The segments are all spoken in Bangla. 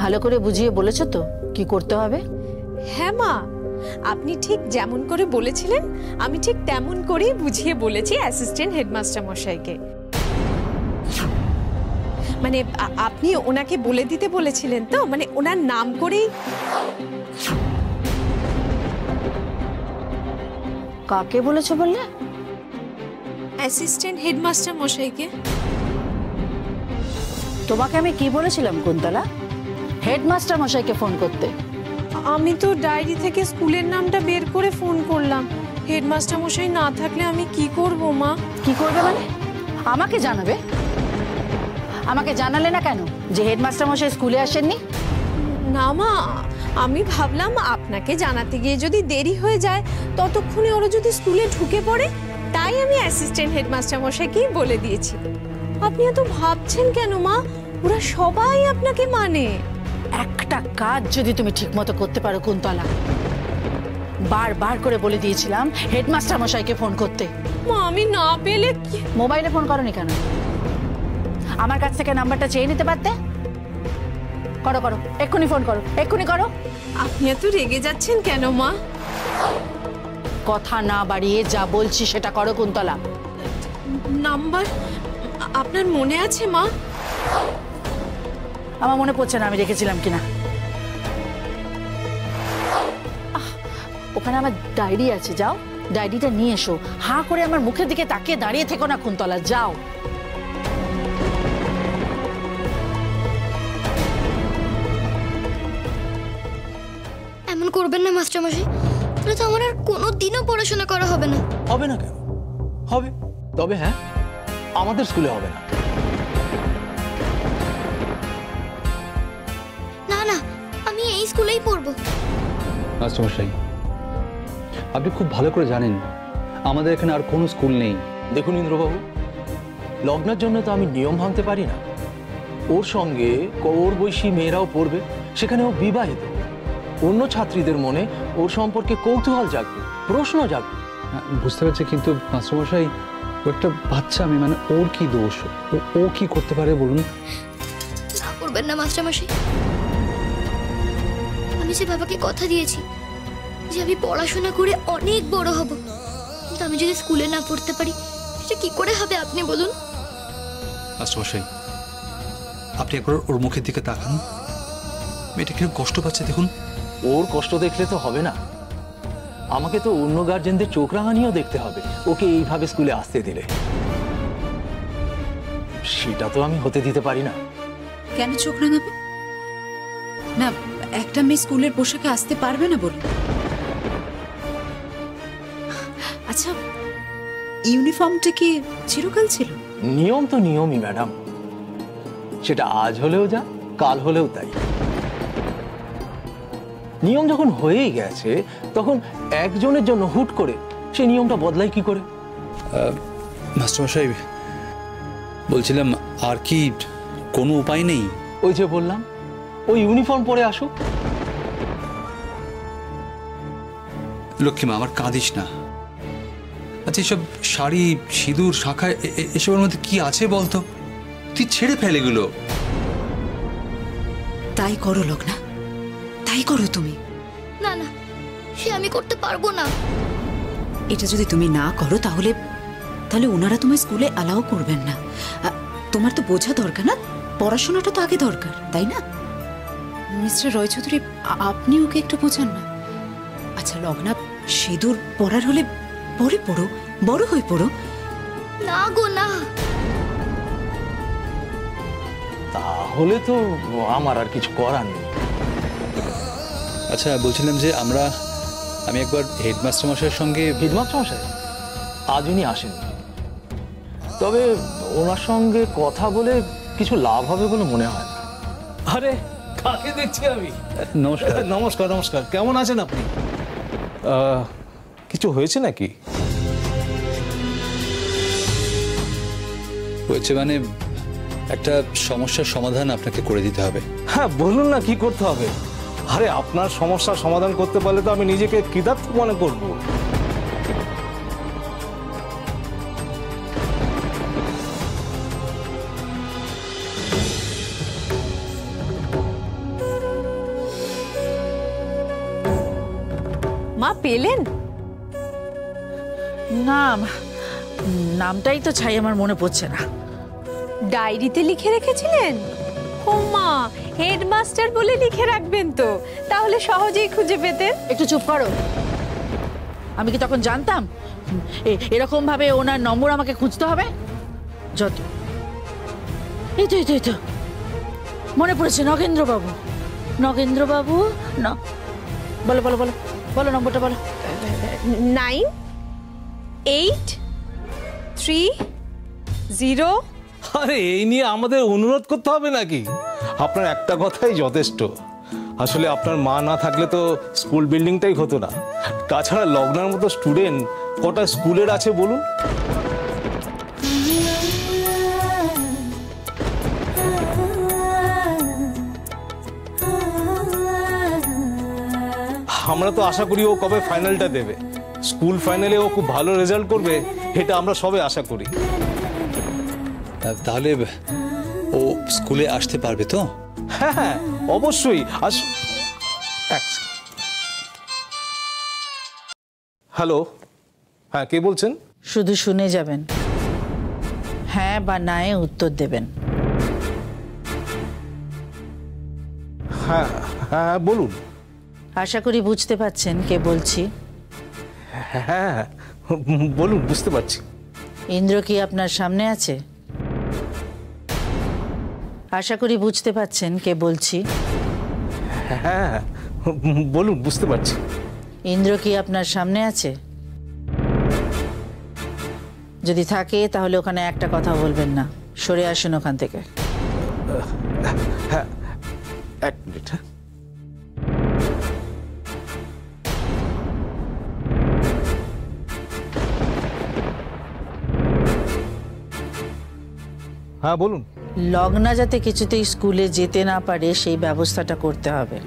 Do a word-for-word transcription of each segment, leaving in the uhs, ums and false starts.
ভালো করে বুঝিয়ে বলেছো তো কি করতে হবে? হ্যাঁ মা, আপনি ঠিক যেমন করে বলেছিলেন আমি ঠিক তেমন করেই বুঝিয়ে বলেছি অ্যাসিস্ট্যান্ট হেডমাস্টার মশাইকে। মানে আপনি ওনাকে বলে দিতে বলেছিলেন তো, মানে ওনার নাম করেই। কাকে বলেছো বললে? অ্যাসিস্ট্যান্ট হেডমাস্টার মশাইকে। তোমাকে আমি কি বলেছিলাম কুন্তলা? হেডমাস্টার মশাইকে ফোন করতে। আমি তো ডায়েরি থেকে স্কুলের নামটা বের করে ফোন করলাম। হেডমাস্টার মশাই না থাকলে আমি কি করব মা? কি করবে মানে? আমাকে জানাবে? আমাকে জানালে না কেন যে হেডমাস্টার মশাই স্কুলে আসেননি? না মা, আমি ভাবলাম আপনাকে জানাতে গিয়ে যদি দেরি হয়ে যায় ততক্ষণে ওরা যদি স্কুলে ঢুকে পড়ে, তাই আমি অ্যাসিস্ট্যান্ট হেডমাস্টার মশাইকেই বলে দিয়েছি। আপনি এত ভাবছেন কেন মা? ওরা সবাই আপনাকে মানে। একটা কাজ যদি তুমি ঠিকমতো করতে পারো কুন্তলা, বারবার করে বলে দিয়েছিলাম হেডমাস্টার মশাইকে ফোন করতে। মা আমি না পেলে কি? মোবাইলে ফোন করনি কেন? আমার কাছ থেকে নাম্বারটা চেয়ে নিতে পারতে। করো করো, এক্ষুনি ফোন করো, এক্ষুনি করো। আপনি এত রেগে যাচ্ছেন কেন মা? কথা না বাড়িয়ে যা বলছি সেটা করো কুন্তলা। নাম্বার আপনার মনে আছে মা? আমার মনে পড়ছে না আমি রেখেছিলাম কিনা। ওখানে আমার ডায়েরি আছে, যাও ডায়েরিটা নিয়ে এসো। হাঁ করে আমার মুখের দিকে তাকিয়ে দাঁড়িয়ে থেকো না কুন্তলা, যাও। এমন করবেন না মাস্টারমশাই, তাহলে তো আমার আর কোনোদিনও পড়াশোনা করা হবে না। হবে না কেন? হবে, তবে হ্যাঁ আমাদের স্কুলে হবে না। না না, আমি এই স্কুলেই পড়বো। মাস্টারমশাই, আপনি খুব ভালো করে জানেন আমাদের এখানে আর কোনো স্কুল নেই। দেখুন ইন্দ্রবাবু, লগ্নের জন্য তো আমি নিয়ম ভাঙতে পারি না। ওর সঙ্গে ওর বয়সী মেয়েরাও পড়বে, সেখানে ও বিবাহিত। অন্য ছাত্রীদের মনে ওর সম্পর্কে কৌতূহল জাগবে, প্রশ্ন জাগবে। বুঝতে পারছি, কিন্তু মাস্টারমশাই ও একটা বাচ্চা, আমি মানে ওর কি দোষ? ও কি করতে পারে বলুন? না করবেন না মাস্টারমশাই, আমি যে বাবাকে কথা দিয়েছি যে আমি পড়াশোনা করে অনেক বড় হব, কিন্তু আমি যদি স্কুলে না পড়তে পারি সেটা কি করে হবে আপনি বলুন? মাস্টারমশাই, আপনি একবার ওর মুখের দিকে তাকান। মেয়েটা কিরকম কষ্ট পাচ্ছে দেখুন। ওর কষ্ট দেখলে তো হবে না, আমাকে তো অন্য গার্জেনদের চোখ রাঙানিও দেখতে হবে ওকে এইভাবে স্কুলে আসতে দিলে। সেটা তো আমি হতে দিতে পারি না। কেন চোখ রাঙাবে না? একটা মেয়ে স্কুলের পোশাকে আসতে পারবে না বলুন? আচ্ছা, ইউনিফর্মটা কি চিরকাল ছিল? নিয়ম তো নিয়মই ম্যাডাম, সেটা আজ হলেও যা কাল হলেও তাই। নিয়ম যখন হয়েই গেছে তখন একজনের জন্য হুট করে সেই নিয়মটা বদলায় কি করে? মাস্টারমশাই বলছিলাম, আর কি কোনো উপায় নেই? ওই যে বললাম, ওই ইউনিফর্ম পরে আসুক। লক্ষ্মীমা, আমার কাঁদিস না। আচ্ছা, এসব শাড়ি, সিঁদুর, শাখা, এসবের মধ্যে কি আছে বলতো? তুই ছেড়ে ফেলে এগুলো। তাই করো লগ্না, তাই করো তুমি। না না, সে আমি করতে পারবো না। এটা যদি তুমি না করো তাহলে তাহলে ওনারা তোমার স্কুলে অ্যালাউ করবেন না। তোমার তো বোঝা দরকার না, পড়াশোনাটা তো আগে দরকার, তাই না? মিস্টার রয় চৌধুরী, আপনি ওকে একটু বোঝান না। আচ্ছা লগ্না, সিঁদুর পরার হলে পরে পড়ো, বড় হয়ে পড়ো। না গো না। তাহলে তো আমার আর কিছু করার নেই। আচ্ছা, বলছিলাম যে আমরা আমি একবার হেডমাস্টার মশাইয়ের সঙ্গে। হেডমাস্টার মশাই আজ উনি আসেননি, তবে ওনার সঙ্গে কথা বলে কিছু লাভ হবে বলে মনে হয় না। আরে কাকে দেখছি আমি? নমস্কার। নমস্কার নমস্কার, কেমন আছেন আপনি? কিছু হয়েছে নাকি? হয়েছে মানে একটা সমস্যার সমাধান আপনাকে করে দিতে হবে। হ্যাঁ বলুন না, কি করতে হবে? আরে আপনার সমস্যার সমাধান করতে পারলে তো আমি নিজেকে কৃতার্থ মনে করব। মা পেলেন? নাম নামটাই তো ছাই আমার মনে পড়ছে না। ডায়েরিতে লিখে রেখেছিলেন? ও মা, হেডমাস্টার বলে লিখে রাখবেন তো, তাহলে সহজেই খুঁজে পেতেন। একটু চুপ করো। আমি কি তখন জানতাম এরকম ভাবে ওনার নম্বর আমাকে খুঁজতে হবে? যত এই তো এই তো এই তো মনে পড়েছে, নগেন্দ্র বাবু। নগেন্দ্র বাবু না, বলো বলো বলো বলো নম্বরটা বলো। Nine eight three zero. আরে এই নিয়ে আমাদের অনুরোধ করতে হবে নাকি? আপনার একটা কথাই যথেষ্ট। আসলে আপনার মা না থাকলে তো স্কুল বিল্ডিংটাই হতো না। তাছাড়া লগ্নার মতো স্টুডেন্ট কটা স্কুলের আছে বলুন? আমরা তো আশা করি ও কবে ফাইনালটা দেবে। স্কুল ফাইনালে ও খুব ভালো রেজাল্ট করবে, এটা আমরা সবাই আশা করি। তাহলে ও স্কুলে আসতে পারবে তো? হ্যাঁ হ্যাঁ অবশ্যই। আস হ্যালো, হ্যাঁ কে বলছেন? শুধু শুনে যাবেন, হ্যাঁ বা নায়ে উত্তর দেবেন। হ্যাঁ হ্যাঁ বলুন। আশা করি বুঝতে পারছেন কে বলছি। হ্যাঁ বলুন, বুঝতে পারছি। ইন্দ্র কি আপনার সামনে আছে? আশা করি বুঝতে পারছেন কে বলছি। হ্যাঁ বলুন, বুঝতে পারছি। ইন্দ্র কি আপনার সামনে আছে? যদি থাকে তাহলে ওখানে একটা কথা বলবেন না, সরে আসুন ওখান থেকে। হ্যাঁ এক মিনিট। হ্যাঁ হ্যাঁ বলুন। লগ্না যাতে কিছুতেই স্কুলে যেতে না পারে সেই ব্যবস্থাটা করতে হবে।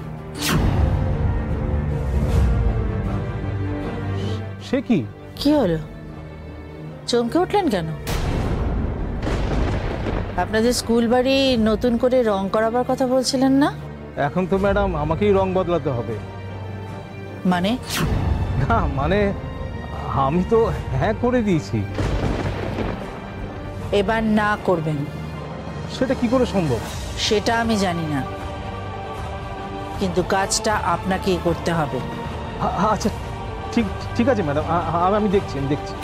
সে কি? কি হলো, চমকে উঠলেন কেন? আপনাদের স্কুল বাড়ি নতুন করে রং করাবার কথা বলছিলেন না? এখন তো ম্যাডাম আমাকেই রং বদলাতে হবে। মানে? না মানে আমি তো হ্যাঁ করে দিয়েছি। এবার না করবেন। সেটা কি করে সম্ভব? সেটা আমি জানি না, কিন্তু কাজটা আপনাকেই করতে হবে। আচ্ছা ঠিক ঠিক আছে ম্যাডাম, আমি দেখছি আমি দেখছি।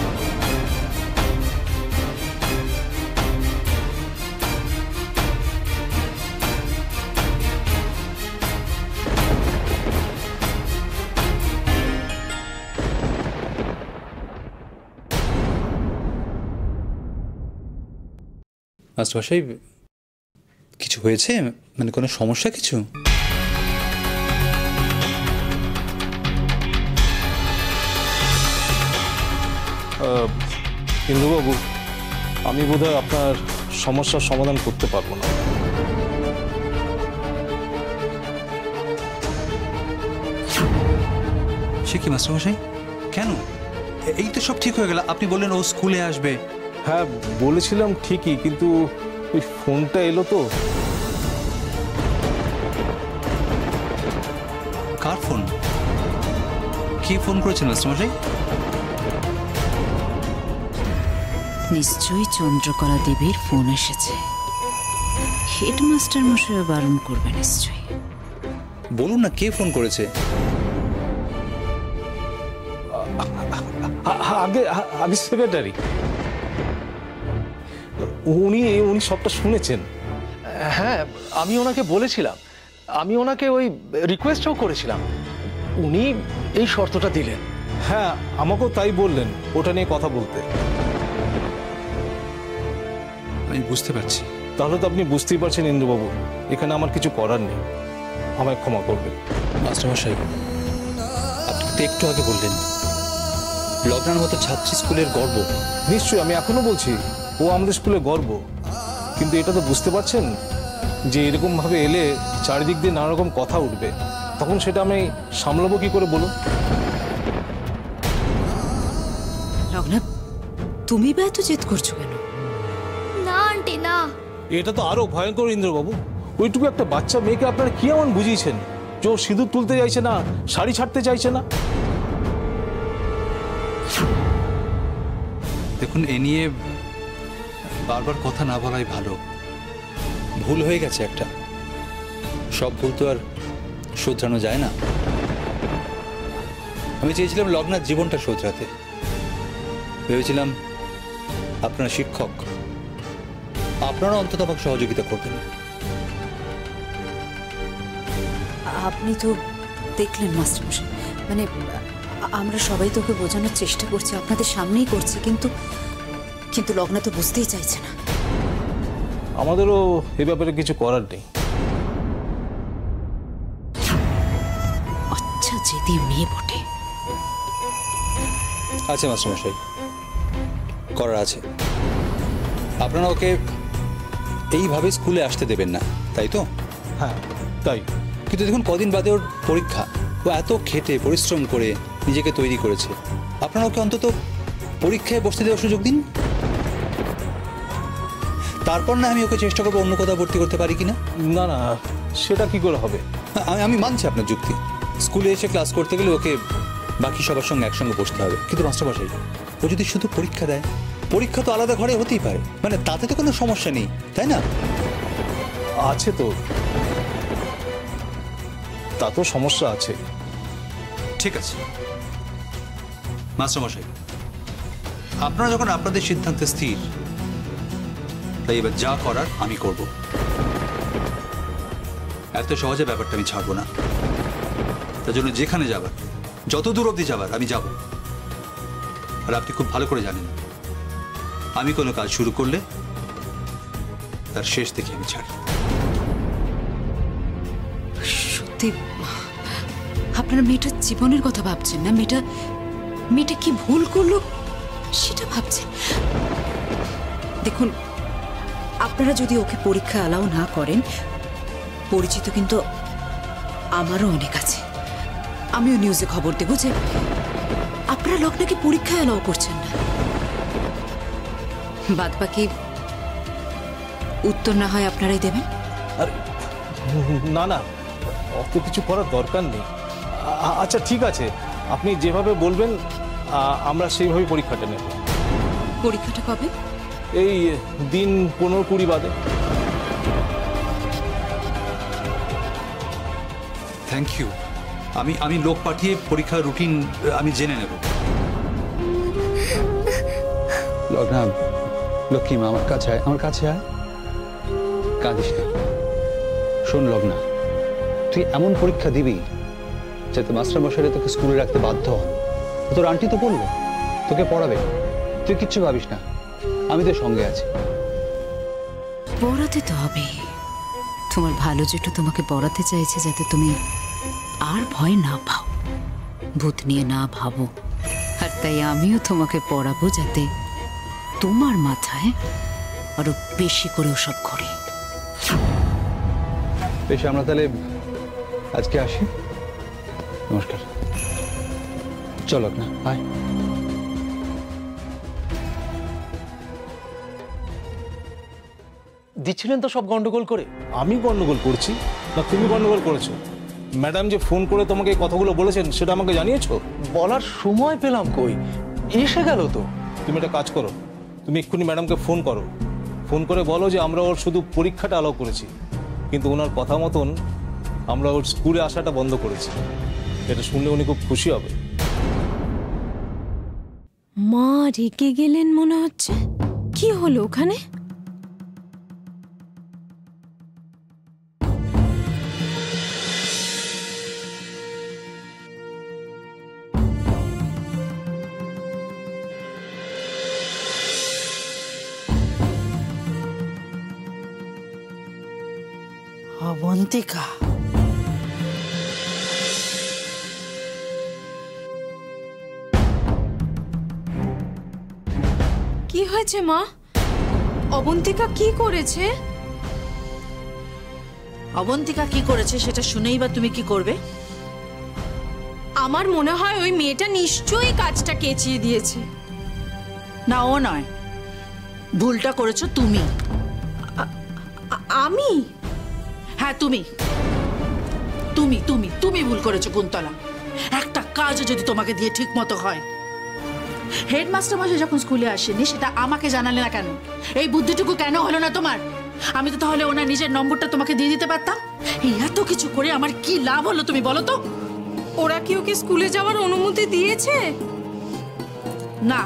মাস্টারমশাই কিছু হয়েছে? মানে কোনো সমস্যা কিছু? ইন্দুবাবু, আমি বোধহয় আপনার সমস্যার সমাধান করতে পারবো না। সে কি মাস্টারমশাই, কেন? এই তো সব ঠিক হয়ে গেল, আপনি বললেন ও স্কুলে আসবে। হ্যাঁ বলেছিলাম ঠিকই, কিন্তু ওই ফোনটা এলো তো। কার ফোন? কে ফোন করেছেন মাস্টারমশাই? নিশ্চয়ই চন্দ্রকলা দেবীর ফোন এসেছে। হেডমাস্টার মশাই বারণ করবে নিশ্চয়ই। বলুন না কে ফোন করেছে। আগে আগে সেক্রেটারি, উনি উনি সবটা শুনেছেন। হ্যাঁ আমি ওনাকে বলেছিলাম, আমি ওনাকে ওই রিকোয়েস্টও করেছিলাম, উনি এই শর্তটা দিলেন। হ্যাঁ আমাকেও তাই বললেন, ওটা নিয়ে কথা বলতে। আমি বুঝতে পারছি। তাহলে তো আপনি বুঝতেই পারছেন ইন্দুবাবু, এখানে আমার কিছু করার নেই, আমায় ক্ষমা করবেন। মাস্টারমশাই আপনি তো একটু আগে বললেন লগ্নার মতো ছাত্রী স্কুলের গর্ব। নিশ্চয়ই, আমি এখনো বলছি ও আমাদের স্কুলে গর্ব, কিন্তু এটা তো বুঝতে পারছেন যে এরকম ভাবে এলে চারিদিক দিয়ে নানা রকম কথা উঠবে, তখন সেটা আমি সামলাবো কি করে বলুন? লগ্না, তুমি বা এত জেদ করছো কেন? না আন্টি না। এটা তো আরো ভয়ঙ্কর ইন্দ্রবাবু। ওইটুকু একটা বাচ্চা মেয়েকে আপনারা কি এমন বুঝিয়েছেন যে ও সিঁদুর তুলতে চাইছে না, শাড়ি ছাড়তে চাইছে না? দেখুন, এ নিয়ে বারবার কথা না বলাই ভালো। ভুল হয়ে গেছে একটা, সব ভুল তো আর শোধরানো যায় না। আমি চেয়েছিলাম লগ্নার জীবনটা শোধরাতে, ভেবেছিলাম আপনারা শিক্ষক, আপনারা অন্তত আমাকে সহযোগিতা করবেন। আপনি তো দেখলেন মাস্টারমশাই, মানে আমরা সবাই তোকে বোঝানোর চেষ্টা করছি, আপনাদের সামনেই করছি, কিন্তু কিন্তু লগ্না তো বুঝতেই চাইছে না। আমাদেরও এ ব্যাপারে কিছু করার নেই। আচ্ছা, যেদি মেয়ে বটে। আছে মাস্টারমশাই, করার আছে। আপনারা ওকে এইভাবে স্কুলে আসতে দেবেন না, তাই তো? হ্যাঁ তাই। কিন্তু দেখুন, কদিন বাদে ওর পরীক্ষা, ও এত খেটে পরিশ্রম করে নিজেকে তৈরি করেছে, আপনারা ওকে অন্তত পরীক্ষায় বসতে দেওয়ার সুযোগ দিন। তারপর না আমি ওকে চেষ্টা করবো অন্য কোথাও ভর্তি করতে পারি কিনা। না না, সেটা কি করে হবে? আমি আমি মানছি আপনার যুক্তি, স্কুলে এসে ক্লাস করতে গেলে ওকে বাকি সবার সঙ্গে একসঙ্গে বসতে হবে, কিন্তু মাস্টারমশাই ও যদি শুধু পরীক্ষা দেয়, পরীক্ষা তো আলাদা ঘরে হতেই পারে, মানে তাতে তো কোনো সমস্যা নেই, তাই না? আছে তো, তা তো সমস্যা আছে। ঠিক আছে মাস্টারমশাই, আপনারা যখন আপনাদের সিদ্ধান্তে স্থির, তাই এবার যা করার আমি করব। এত সহজে ব্যাপারটা আমি ছাড়বো না, তার জন্য যেখানে যাবার, যত দূর অবধি যাবার আমি যাব। আর আপনি খুব ভালো করে জানেন, আমি কোনো কাজ শুরু করলে তার শেষ দেখে আমি ছাড়ি। সত্যি আপনারা মেয়েটার জীবনের কথা ভাবছেন না? মেয়েটা মেয়েটা কি ভুল করলো সেটা ভাবছেন? দেখুন, আপনারা যদি ওকে পরীক্ষা অ্যালাউ না করেন, পরিচিত কিন্তু আমারও অনেক আছে। আমিও নিউজে খবর দেব যে আপনারা লগ্নাকে পরীক্ষা অ্যালাউ করছেন না। বাদ বাকি উত্তর না হয় আপনারাই দেবেন। আর না না, অত কিছু করার দরকার নেই। আ- আচ্ছা ঠিক আছে, আপনি যেভাবে বলবেন আ- আমরা সেইভাবে পরীক্ষাটা নেব। পরীক্ষাটা কবে? এই দিন পনেরো কুড়ি বাদে। Thank you. আমি আমি লোক পাঠিয়ে পরীক্ষার রুটিন আমি জেনে নেব। লগ্না, লক্ষ্মীমা আমার কাছে আয়, আমার কাছে আয়, কাঁদিস না। শোন লগ্না, তুই এমন পরীক্ষা দিবি যাতে মাস্টারমশাইরা তোকে স্কুলে রাখতে বাধ্য হন। তোর আন্টি তো বললো তোকে পড়াবে, তুই কিচ্ছু ভাবিস না, আমি তোর সঙ্গে আছি। পড়াতে তো হবে, তোমার ভালো যেটা তোমাকে পড়াতে চাইছে, যাতে তুমি আর ভয় না পাও, ভূত নিয়ে না ভাবো। আর তাই আমিও তোমাকে পড়াবো যাতে তোমার মাথায় আরো বেশি করে ওসব ঘোরে। বেশ, আমরা তাহলে আজকে আসি। নমস্কার। চলো না, আয়। দিচ্ছিলেন তো সব গন্ডগোল করে। আমি গন্ডগোল করছি না তুমি গন্ডগোল করেছো? ম্যাডাম যে ফোন করে তোমাকে এই কথাগুলো বলেছেন সেটা আমাকে জানিয়েছো? বলার সময় পেলাম কই, এসে গেল তো। তুমি একটা কাজ করো, তুমি এক্ষুনি ম্যাডামকে ফোন করো, ফোন করে বলো যে আমরা ওর শুধু পরীক্ষাটা অ্যালাউ করেছি, কিন্তু ওনার কথা মতন আমরা ওর স্কুলে আসাটা বন্ধ করেছি। এটা শুনলে উনি খুব খুশি হবে। মা রেগে গেলেন মনে হচ্ছে। কি হলো ওখানে? অবন্তিকা, কি হয়েছে মা? অবন্তিকা কি করেছে? অবন্তিকা কি করেছে সেটা শুনেই বা তুমি কি করবে? আমার মনে হয় ওই মেয়েটা নিশ্চয়ই কাজটা কেচিয়ে দিয়েছে। না, ও নয়, ভুলটা করেছো তুমি। আ- আমি? হ্যাঁ তুমি তুমি তুমি তুমি ভুল করেছো কুন্তলা। একটা কাজ যদি তোমাকে দিয়ে ঠিক মতো হয় হেডমাস্টার মশাই যখন স্কুলে আসেনি সেটা আমাকে জানালে না কেন? এই বুদ্ধিটুকু কেন হলো না তোমার? আমি তো তাহলে ওনার নিজের নম্বরটা তোমাকে দিয়ে দিতে পারতাম। এই এত কিছু করে আমার কি লাভ হলো তুমি বলো তো? ওরা কি ওকে স্কুলে যাওয়ার অনুমতি দিয়েছে? না,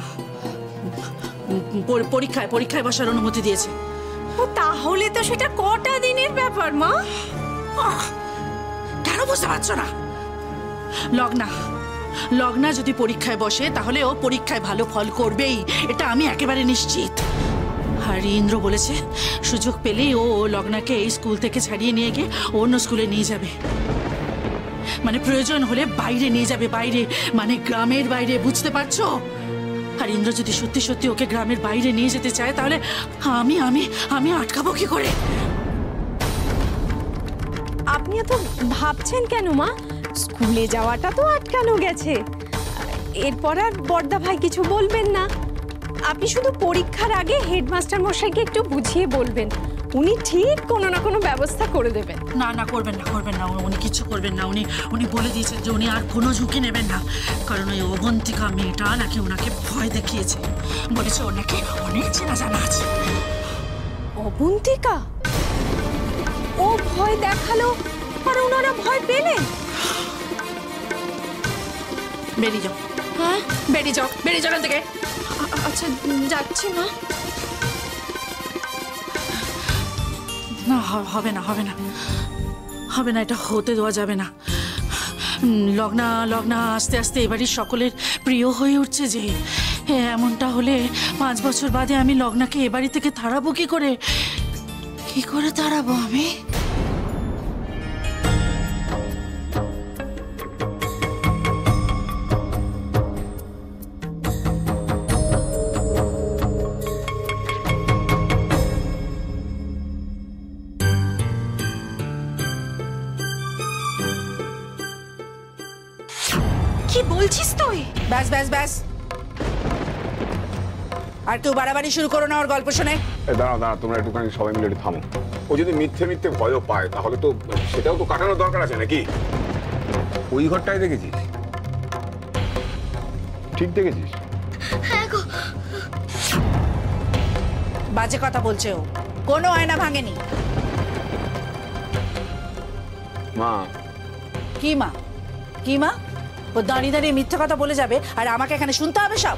পর- পরীক্ষায় পরীক্ষায় বসার অনুমতি দিয়েছে। ও তাহলে তো সেটা কটা দিনের ব্যাপার মা। আহ, কেন বুঝতে পারছো না? লগ্না লগ্না যদি পরীক্ষায় বসে তাহলে ও পরীক্ষায় ভালো ফল করবেই, এটা আমি একেবারে নিশ্চিত। আর ইন্দ্র বলেছে সুযোগ পেলেই ও ও লগ্নাকে এই স্কুল থেকে ছাড়িয়ে নিয়ে গিয়ে অন্য স্কুলে নিয়ে যাবে। মানে প্রয়োজন হলে বাইরে নিয়ে যাবে, বাইরে মানে গ্রামের বাইরে, বুঝতে পারছো? আর ইন্দ্র যদি সত্যি সত্যি ওকে গ্রামের বাইরে নিয়ে যেতে চায় তাহলে আমি আমি আমি আটকাবো কি করে? আপনি এত ভাবছেন কেন মা? স্কুলে যাওয়াটা তো আটকানো গেছে, এরপর আর বড়দা ভাই কিছু বলবেন না। আপনি শুধু পরীক্ষার আগে হেডমাস্টার মশাইকে একটু বুঝিয়ে বলবেন, উনি ঠিক কোনো না কোনো ব্যবস্থা করে দেবেন। না না, করবেন না করবেন না, উনি কিছু করবেন না। উনি উনি বলে দিয়েছেন যে উনি আর কোনো ঝুঁকি নেবেন না, কারণ ওই অবন্তিকা মেয়েটা নাকি ওনাকে ভয় দেখিয়েছে। বলেছে ওর নাকি অনেক চেনা জানা আছে। অবন্তিকা? ও ভয় দেখালো আর ওনারা ভয় পেলেন? বেরিয়ে যাও, হ্যাঁ বেরিয়ে যাও, বেরিয়ে যাও এখান থেকে। আ- আচ্ছা যাচ্ছি মা। না, হ- হবে না হবে না হবে না, এটা হতে দেওয়া যাবে না। উম, লগ্না লগ্না আস্তে আস্তে এবারই সকলের প্রিয় হয়ে উঠছে যে, হ্যাঁ, এমনটা হলে পাঁচ বছর বাদে আমি লগ্নাকে এবাড়ি থেকে তাড়াবো কি করে? কি করে তাড়াবো আমি? কি বলছিস তুই? ব্যাস ব্যাস ব্যাস, আর কেউ বাড়াবাড়ি শুরু করো না ওর গল্প শুনে। এ দাঁড়া দাঁড়া, তোমরা একটুখানি সবাই মিলে একটু থামো। ও যদি মিথ্যে মিথ্যে ভয়ও পায় তাহলে তো সেটাও তো কাটানোর দরকার আছে নাকি? ওই ঘরটাই দেখেছিস? ঠিক দেখেছিস? হ্যাঁ গো, বাজে কথা বলছে ও, কোনো আয়না ভাঙেনি। মা, কি মা কি মা? ও দাঁড়িয়ে দাঁড়িয়ে মিথ্যে কথা বলে যাবে আর আমাকে এখানে শুনতে হবে সব?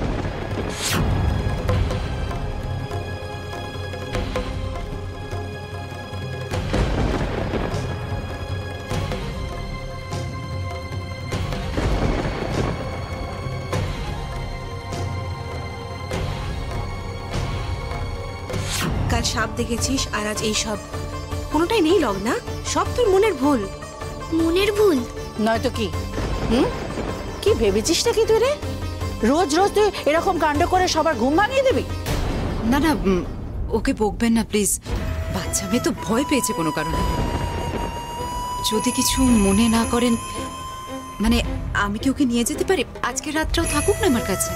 কাল সাপ দেখেছিস আর আজ এই সব, কোনোটাই নেই লগ্না, সব তোর মনের ভুল। মনের ভুল নয়তো কি? হুম, কি ভেবেছিস নাকি তুই রে? রোজ রোজ তুই এরকম কাণ্ড করে সবার ঘুম ভাঙিয়ে দিবি? না না, উম, ওকে বকবেন না প্লিজ। বাচ্চা মেয়ে তো ভয় পেয়েছে কোনো কারণে। যদি কিছু মনে না করেন, মানে আমি কি ওকে নিয়ে যেতে পারি? আজকে রাতটাও থাকুক না আমার কাছে।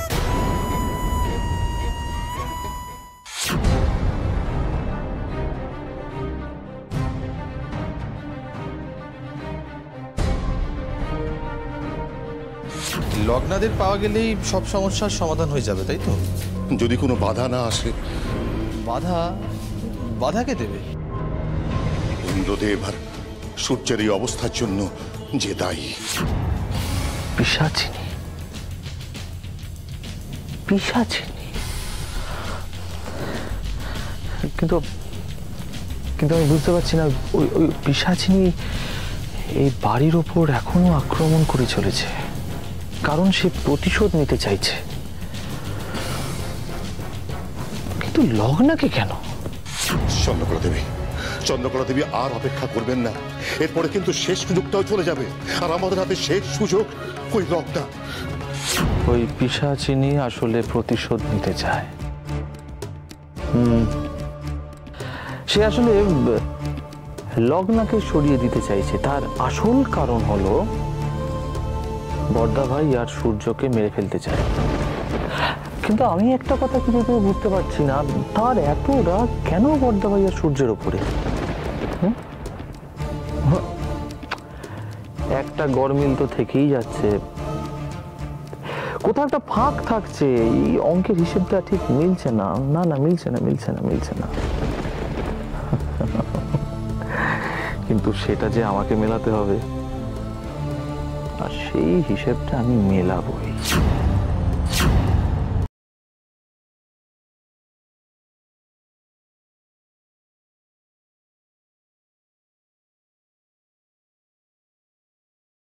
লগ্নাদের পাওয়া গেলেই সব সমস্যার সমাধান হয়ে যাবে, তাই তো? যদি কোনো বাধা না আসে। বাধা বাধা কে দেবে? ইন্দ্রদেব আর সূর্যের এই অবস্থার জন্য যে দায়ী। পিশাচিনী পিশাচিনী কিন্তু কিন্তু আমি বুঝতে পারছি না, ওই ওই পিশাচিনী এই বাড়ির ওপর এখনো আক্রমণ করে চলেছে, কারণ সে প্রতিশোধ নিতে চাইছে। কিন্তু লগ্নাকে কেন? চন্দ্রকলা দেবী চন্দ্রকলা দেবী আর অপেক্ষা করবেন না, এরপরে কিন্তু শেষ সুযোগটাও চলে যাবে, আর আমাদের হাতে শেষ সুযোগ ওই লগ্না। ওই পিশাচিনী আসলে প্রতিশোধ নিতে চায়। হুম, সে আসলে লগ্নাকে সরিয়ে দিতে চাইছে। তার আসল কারণ হলো বড়দা ভাই আর সূর্যকে মেরে ফেলতে চায়। কিন্তু আমি একটা কথা কিছুতে বুঝতে পারছি না, তার এত রাগ কেন বড়দা ভাই আর সূর্যের ওপরে? একটা গরমিল তো থেকেই যাচ্ছে। কোথাও একটা ফাঁক থাকছে, এই অঙ্কের হিসেবটা ঠিক মিলছে না। না না মিলছে না মিলছে না মিলছে না কিন্তু সেটা যে আমাকে মেলাতে হবে, আর সেই হিসেবটা আমি মেলাবই।